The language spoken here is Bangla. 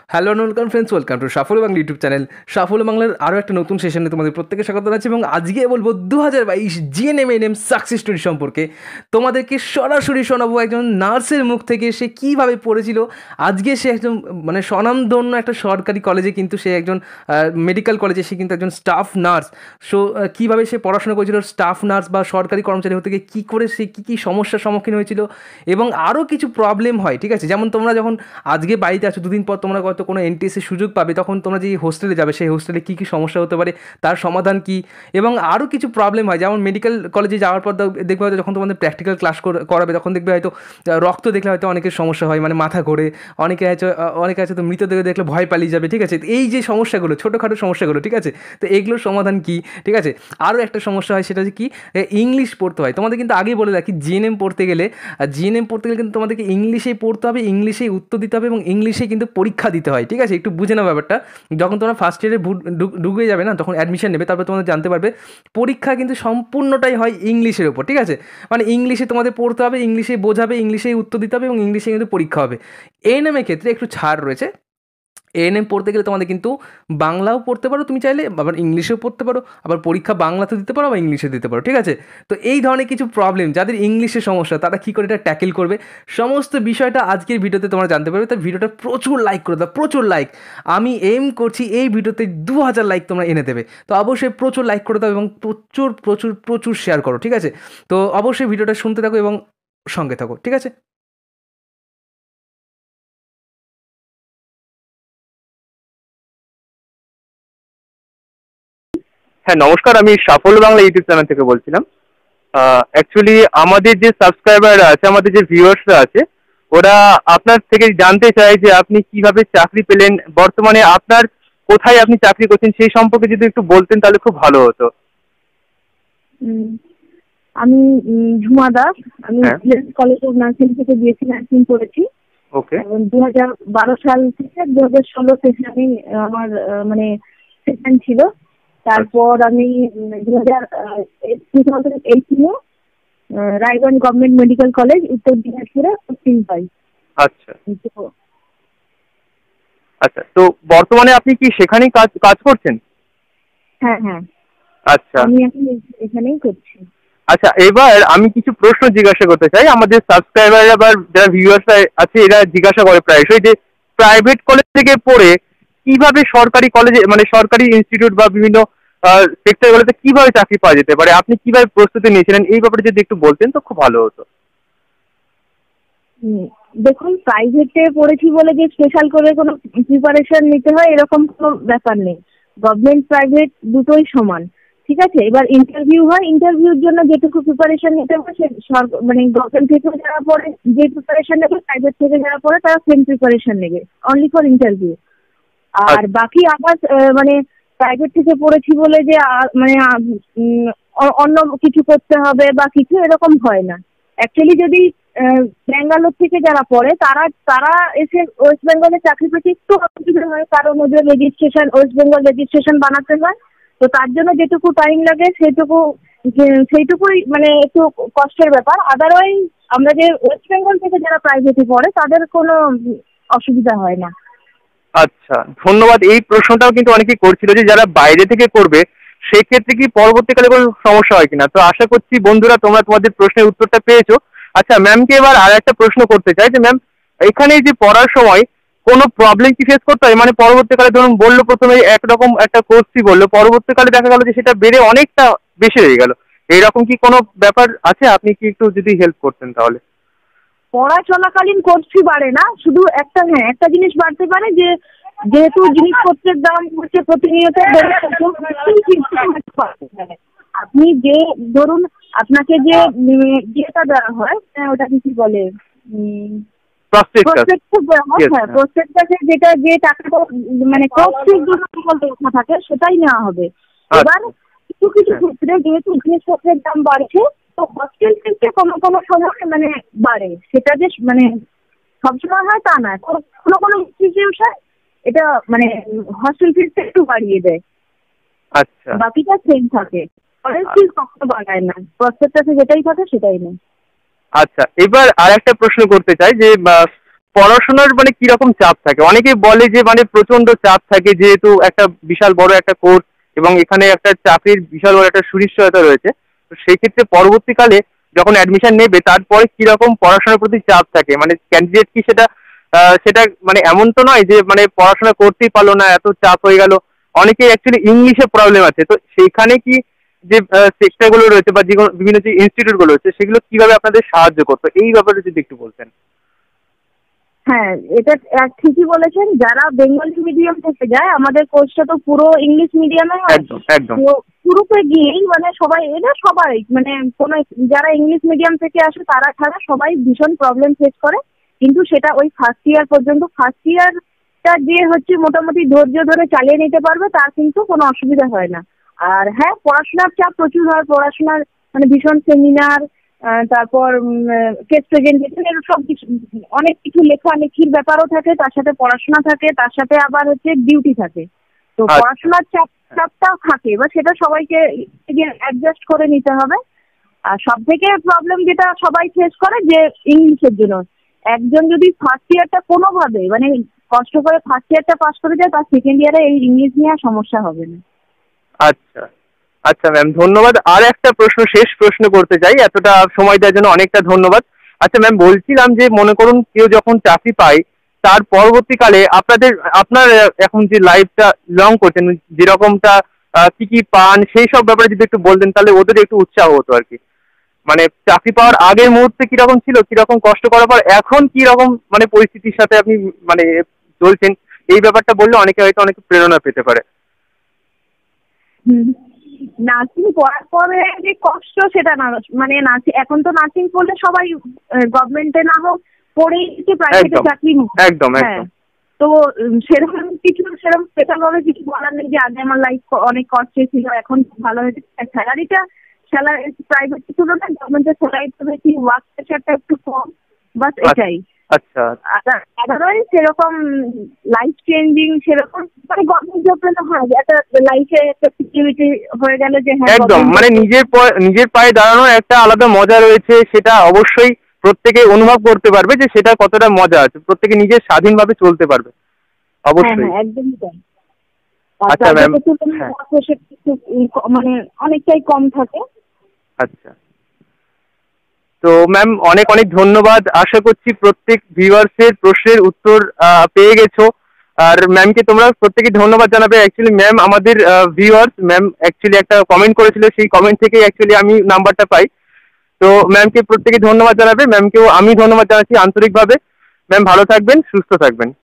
Hello welcome friends, welcome to Saphalya Bangla YouTube channel. সাফল্য বাংলার আরও একটা নতুন সেশনে তোমাদের প্রত্যেকে স্বাগত জানাচ্ছি এবং আজকে বলবো 2022 GNM ANM সাকসেস স্টোরি সম্পর্কে। তোমাদেরকে সরাসরি শোনাবো একজন নার্সের মুখ থেকে, সে কীভাবে পড়েছিল। আজকে সে একজন স্বনামধন্য একটা সরকারি কলেজে, কিন্তু সে একজন মেডিকেল কলেজে, সে কিন্তু একজন স্টাফ নার্স। সো কীভাবে সে পড়াশোনা করেছিল স্টাফ নার্স বা সরকারি কর্মচারী হতে গিয়ে, কী করে সে কী কী সমস্যার সম্মুখীন হয়েছিল এবং আরও কিছু প্রবলেম হয়, ঠিক আছে। যেমন তোমরা যখন আজকে বাড়িতে আছো, দুদিন পর তোমরা হয়তো কোনো এনটিএসসির সুযোগ পাবে, তখন তোমরা যে হোস্টেলে যাবে, সেই হোস্টেলে কী কী সমস্যা হতে পারে, তার সমাধান কী, এবং আরও কিছু প্রবলেম হয়। যেমন মেডিকেল কলেজে যাওয়ার পর দেখবে হয়তো যখন তোমাদের প্র্যাকটিক্যাল ক্লাস করাবে, তখন দেখবে হয়তো রক্ত দেখলে হয়তো অনেকের সমস্যা হয়, মানে মাথা ঘোরে, অনেকে আছে তো মৃতদেহ দেখলে ভয় পালিয়ে যাবে, ঠিক আছে। এই যে সমস্যাগুলো, ছোটোখাটো সমস্যাগুলো, ঠিক আছে, তো এইগুলোর সমাধান কী, ঠিক আছে। আরও একটা সমস্যা হয়, সেটা হচ্ছে কি, ইংলিশ পড়তে হয়। তোমাদের কিন্তু আগেই বলে রাখি, জিএনএম পড়তে গেলে কিন্তু তোমাদেরকে ইংলিশেই পড়তে হবে, ইংলিশেই উত্তর দিতে হবে এবং ইংলিশেই কিন্তু পরীক্ষা দিতে হয়, ঠিক আছে। একটু বুঝে নাও ব্যাপারটা। যখন তোমরা ফার্স্ট ইয়ারে ঢুকে যাবে না, তখন অ্যাডমিশন নেবে, তারপর তোমাদের জানতে পারবে পরীক্ষা কিন্তু সম্পূর্ণটাই হয় ইংলিশের ওপর, ঠিক আছে। মানে ইংলিশে তোমাদের পড়তে হবে, ইংলিশে বোঝাবে, ইংলিশেই উত্তর দিতে হবে এবং ইংলিশে কিন্তু পরীক্ষা হবে। এএনএমের ক্ষেত্রে একটু ছাড় রয়েছে। এএনএম পড়তে গেলে তোমাদের কিন্তু বাংলাও পড়তে পারো তুমি চাইলে, আবার ইংলিশেও পড়তে পারো, আবার পরীক্ষা বাংলাতে দিতে পারো বা ইংলিশে দিতে পারো, ঠিক আছে। তো এই ধরনের কিছু প্রবলেম, যাদের ইংলিশের সমস্যা, তারা কী করে এটা ট্যাকেল করবে, সমস্ত বিষয়টা আজকের ভিডিওতে তোমরা জানতে পারবে। তাই ভিডিওটা প্রচুর লাইক করে দাও, প্রচুর লাইক। আমি এম করছি এই ভিডিওতে 2000 লাইক তোমরা এনে দেবে। তো অবশ্যই প্রচুর লাইক করে দাও এবং প্রচুর প্রচুর প্রচুর শেয়ার করো, ঠিক আছে। তো অবশ্যই ভিডিওটা শুনতে থাকো এবং সঙ্গে থাকো, ঠিক আছে। হ্যাঁ, নমস্কার। আমি সাফল্য বাংলা ইউটিউব চ্যানেল থেকে বলছিলাম। অ্যাকচুয়ালি আমাদের যে সাবস্ক্রাইবাররা আছে, আমাদের যে ভিউয়ার্সরা আছে, ওরা আপনার থেকে জানতে চায় যে আপনি কিভাবে চাকরি পেলেন, বর্তমানে আপনার কোথায় আপনি চাকরি করছেন, সেই সম্পর্কে যদি একটু বলতেন তাহলে খুব ভালো হতো। উম, আমি ঝুমা দাস। আমি হ্যাঁ। কলেজ অফ নার্সিং থেকে b.sc নার্সিং করেছি। ওকে। এবং 2012 সাল থেকে 2016 সেশনে আমার মানে সেশন ছিল। তারপর আমি 2018 রায়গঞ্জ গভর্নমেন্ট মেডিকেল কলেজ উত্তর দিনাজপুরে পোস্টিং পাই। আচ্ছা আচ্ছা, তো বর্তমানে আপনি কি সেখানেই কাজ কাজ করছেন? হ্যাঁ হ্যাঁ, আচ্ছা আমি এখন এখানেই করছি। আচ্ছা, এবার আমি কিছু প্রশ্ন জিজ্ঞাসা করতে চাই। আমাদের সাবস্ক্রাইবাররা বা যারা ভিউয়ার্সরা আছে, এরা জিজ্ঞাসা করে প্রায়শই যে প্রাইভেট কলেজ থেকে পড়ে কিভাবে সরকারি কলেজে, মানে সরকারি ইনস্টিটিউট বা বিভিন্ন সেক্টরগুলোতে কিভাবে চাকরি পাওয়া যেতে পারে, আপনি কিভাবে প্রস্তুতি নিয়েছিলেন, এই ব্যাপারে যদি একটু বলতেন তো খুব ভালো হতো। দেখুন, প্রাইভেটে পড়েছি বলে যে স্পেশাল করে কোনো প্রিপারেশন নিতে হয় এরকম কোনো ব্যাপার নেই। গভর্নমেন্ট প্রাইভেট দুটোই সমান, ঠিক আছে। এবার ইন্টারভিউ হয়, ইন্টারভিউর জন্য যেটুকু প্রিপারেশন নিতে হয় সে মানে গভর্নমেন্ট থেকে যারা পড়ে যে প্রিপারেশন নেবে, প্রাইভেট থেকে যারা পড়ে তারা সেম প্রিপারেশন নেবে, অনলি ফর ইন্টারভিউ। আর বাকি আবার মানে প্রাইভেট থেকে পড়েছি বলে যে মানে অন্য কিছু করতে হবে বা কিছু এরকম হয় না। অ্যাকচুয়ালি যদি ব্যাঙ্গালোর থেকে যারা পড়ে তারা তারা এসে ওয়েস্ট বেঙ্গলে চাকরি পেতে একটু অসুবিধা হয়, কারণ ওদের রেজিস্ট্রেশন, ওয়েস্ট বেঙ্গল রেজিস্ট্রেশন বানাতে হয়। তো তার জন্য যেটুকু টাইম লাগে সেইটুকুই মানে একটু কষ্টের ব্যাপার। আদারওয়াইজ আমরা যে ওয়েস্ট বেঙ্গল থেকে যারা প্রাইভেটে পড়ে তাদের কোনো অসুবিধা হয় না। আচ্ছা, ধন্যবাদ। এই প্রশ্নটাও কিন্তু অনেকেই করছিল যে যারা বাইরে থেকে করবে সেক্ষেত্রে কি পরবর্তীকালে কোনো সমস্যা হয় কিনা। তো আশা করছি বন্ধুরা তোমরা তোমাদের প্রশ্নের উত্তরটা পেয়েছো। আচ্ছা, ম্যামকে এবার আর একটা প্রশ্ন করতে চাই যে ম্যাম, এখানে যে পড়ার সময় কোনো প্রবলেম কি ফেস করতে হয়? মানে পরবর্তীকালে ধরুন বললো প্রথমে একরকম একটা কোর্সই বললো, পরবর্তীকালে দেখা গেল যে সেটা বেড়ে অনেকটা বেশি হয়ে গেল, এইরকম কি কোনো ব্যাপার আছে? আপনি কি একটু যদি হেল্প করতেন তাহলে। পড়া চলাকালীন কোর্স ফি বাড়ে না, শুধু একটা জিনিস বাড়তে পারে যে যেহেতু জিনিসপত্রের দাম হচ্ছে প্রতিনিয়ত আপনি যে ধরুন আপনাকে যে যেটা দেওয়া হয়, ওটা কি বলে, প্রসপেক্টাস দেওয়া হয়। হ্যাঁ, প্রসপেক্টাসে যেটা যে টাকাটা মানে কোর্স ফির জন্য লেখা থাকে সেটাই নেওয়া হবে। এবার কিছু কিছু ক্ষেত্রে যেহেতু জিনিসপত্রের দাম বাড়ছে, তো হস্টেল ফিতে কোনো কোনো সময় মানে বাড়ে। সেটা যে মানে সবসময় হয় তা না, কোনো কোনো ইনস্টিটিউশন এটা মানে হস্টেল ফিসটা একটু বাড়িয়ে দেয়। আচ্ছা, বাকিটা সেম থাকে, কলেজ ফিস কখনো বাড়ায় না, প্রসপেক্টাসে যেটাই থাকে সেটাই নেই। আচ্ছা, এবার আর একটা প্রশ্ন করতে চাই যে পড়াশোনার মানে কিরকম চাপ থাকে? অনেকেই বলে যে মানে প্রচন্ড চাপ থাকে, যেহেতু একটা বিশাল বড় একটা কোর্স এবং এখানে একটা চাকরির বিশাল বড় একটা সুনিশ্চয়তা রয়েছে। তো সেই ক্ষেত্রে পরবর্তীকালে যখন অ্যাডমিশন নেবে তারপরে কিরকম পড়াশোনার প্রতি চাপ থাকে? মানে ক্যান্ডিডেট কি সেটা মানে এমন তো নয় যে মানে পড়াশোনা করতেই পারলো না, এত চাপ হয়ে গেল। অনেকেই অ্যাকচুয়ালি ইংলিশে প্রবলেম আছে, তো সেইখানে কি যে সেক্টরগুলো রয়েছে বা যেগুলো বিভিন্ন যে ইনস্টিটিউটগুলো রয়েছে সেগুলো কিভাবে আপনাদের সাহায্য করতো, এই ব্যাপারে যদি একটু বলতেন। হ্যাঁ, এটা ঠিকই বলেছেন। যারা বেঙ্গলি মিডিয়াম থেকে যায়, আমাদের কোর্সটা তো পুরো ইংলিশ মিডিয়ামে হয়। একদম একদম। তো শুরুতে গিয়েই মানে সবাই মানে কোনো যারা ইংলিশ মিডিয়াম থেকে আসে তারা ছাড়া সবাই ভীষণ প্রবলেম ফেস করে। কিন্তু সেটা ওই ফার্স্ট ইয়ার পর্যন্ত, ফার্স্ট ইয়ারটা যে হচ্ছে মোটামুটি ধৈর্য ধরে চালিয়ে নিতে পারবে তার কিন্তু কোনো অসুবিধা হয় না। আর হ্যাঁ, পড়াশোনার চাপ প্রচুর হয়। পড়াশোনার মানে ভীষণ সেমিনার, তারপর কেস প্রেজেন্টেশন, এর সব কিছু, অনেক কিছু লেখালেখির ব্যাপারও থাকে, তার সাথে পড়াশোনা থাকে, তার সাথে আবার হচ্ছে ডিউটি থাকে। তো আচ্ছা। পড়াশোনার চাপটাও থাকে, এবার সেটা সবাইকে অ্যাডজাস্ট করে নিতে হবে। আর সব থেকে প্রবলেম যেটা সবাই ফেস করে যে ইংলিশের জন্য, একজন যদি ফার্স্ট ইয়ারটা কোনোভাবে মানে কষ্ট করে ফার্স্ট ইয়ারটা পাস করে যায়, তার সেকেন্ড ইয়ারে এই ইংলিশ নিয়ে আর সমস্যা হবে না। আচ্ছা আচ্ছা ম্যাম, ধন্যবাদ। আর একটা প্রশ্ন, শেষ প্রশ্ন করতে চাই, এতটা সময় দেওয়ার জন্য অনেকটা ধন্যবাদ। আচ্ছা ম্যাম, বলছিলাম যে মনে করুন কেউ যখন চাকরি পায় তার পরবর্তীকালে আপনার এখন যে লাইফটা লং করছেন, যেরকমটা কি কি পান সেই সব ব্যাপারে যদি একটু বলতেন তাহলে ওদের একটু উৎসাহ হতো আর কি। মানে চাকরি পাওয়ার আগের মুহূর্তে কিরকম ছিল, কিরকম কষ্ট করার পর এখন কি রকম মানে পরিস্থিতির সাথে আপনি মানে চলছেন, এই ব্যাপারটা বললে অনেকে হয়তো অনেক প্রেরণা পেতে পারে। নার্সিং পড়ার পরে যে কষ্ট সেটা না, মানে এখন তো নার্সিং পড়লে সবাই গভর্নমেন্টে না হোক পড়েই প্রাইভেটে চাকরি হোক। একদম হ্যাঁ, তো সেরকম স্পেশাল ভাবে কিছু বলার নেই যে আগে আমার লাইফ অনেক কষ্টে ছিল, এখন ভালো হয়েছে। স্যালারি প্রাইভেটের তুলনায় গভর্নমেন্টের স্যালারিটা বেশি, ওয়ার্ক প্রেশারটা একটু কম, বাস এটাই। আচ্ছা। আদারওয়াইজ সেরকম লাইফ চেঞ্জিং সেরকম মানে গভর্নমেন্ট জব পেলে হয় একটা লাইফে একটা সিকিউরিটি হয়ে গেল যে হ্যাঁ একদম, মানে নিজের পায়ে দাঁড়ানোর একটা আলাদা মজা রয়েছে, সেটা অবশ্যই প্রত্যেকে অনুভব করতে পারবে যে সেটা কতটা মজা আছে, প্রত্যেকে নিজের স্বাধীনভাবে চলতে পারবে অবশ্যই। হ্যাঁ, একদমই তাই। আচ্ছা ম্যাম, মানে অনেকটাই কম থাকে। আচ্ছা। তো ম্যাম অনেক অনেক ধন্যবাদ। আশা করছি প্রত্যেক ভিউয়ার্সের প্রশ্নের উত্তর পেয়ে গেছো। আর ম্যামকে তোমরা প্রত্যেকে ধন্যবাদ জানাবে। অ্যাকচুয়ালি ম্যাম আমাদের ভিউয়ার্স, ম্যাম অ্যাকচুয়ালি একটা কমেন্ট করেছিল, সেই কমেন্ট থেকেই অ্যাকচুয়ালি আমি নাম্বারটা পাই। তো ম্যামকে প্রত্যেকে ধন্যবাদ জানাবে, ম্যামকেও আমি ধন্যবাদ জানাচ্ছি আন্তরিকভাবে। ম্যাম ভালো থাকবেন, সুস্থ থাকবেন।